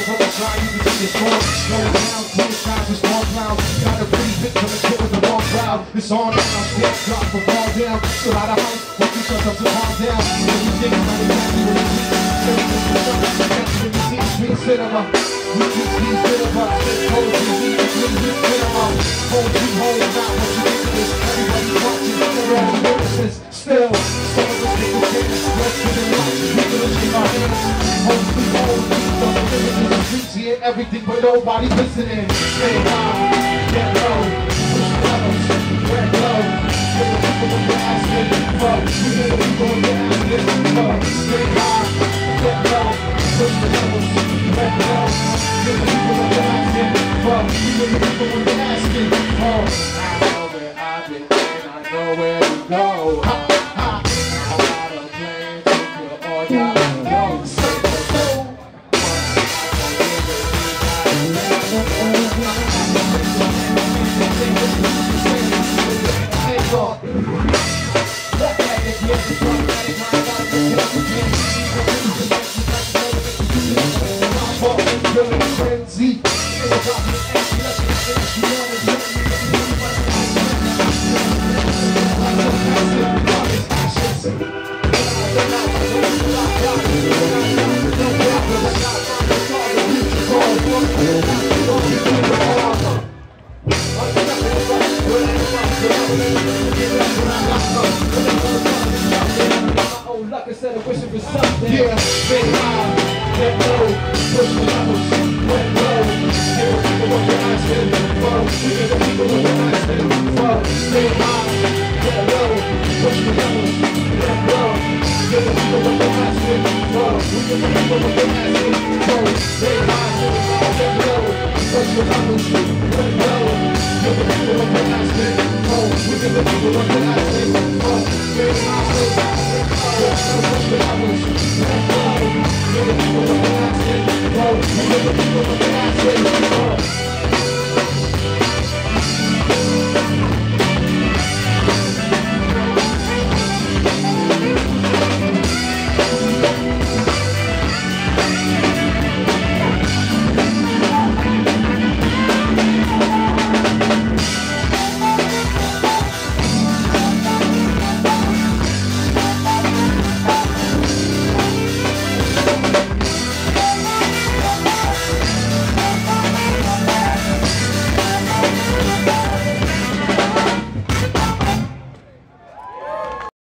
from the side, you can see the storm. Going down, 10 times, it's all clouds. Got a pretty victim and kid with the wrong crowd. It's on now, step drop from fall down. Still out of house, won't teach yourself to calm down. Everything is not exactly what it is. Everything's the sun, that's when you see street cinema. We keep these cinema, hold you, we keep this cinema. Hold you, hold not what you think it is. Everybody's watching, everybody notices. Still, some of us take the chance. Let's get it right, we can lift our hands. Hold you, hold you, don't live in the streets here. Everything but nobody listening. Stay high, get low, push levels, red low. Give the people what they're asking for. We give the people what they're asking for. Stay high, get low, push the levels, red low. Give the people what they're asking for. We give the people what they're asking for. I know where I've been and I know where to go. Ha, ha. I got a plan to kill all y'all know. Say so. Instead of wishing for something, yeah, stay high, get low, push the levels, let low, give the people what they're asking for, we give the people what they're asking for, stay high, get low, push the levels, let low, give the people what they're asking for, we give the people what they're asking for, stay high, get low, push the levels, let low, give the people what they're asking for, we give the people what they're asking for.